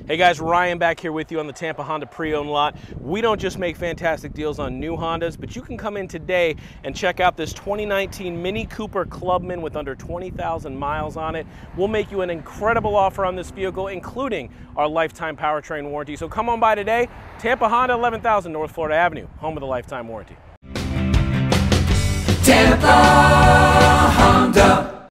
Hey guys, Ryan back here with you on the Tampa Honda pre-owned lot. We don't just make fantastic deals on new Hondas, but you can come in today and check out this 2019 Mini Cooper Clubman with under 20,000 miles on it. We'll make you an incredible offer on this vehicle, including our lifetime powertrain warranty. So come on by today, Tampa Honda, 11,000 North Florida Avenue, home of the lifetime warranty. Tampa Honda.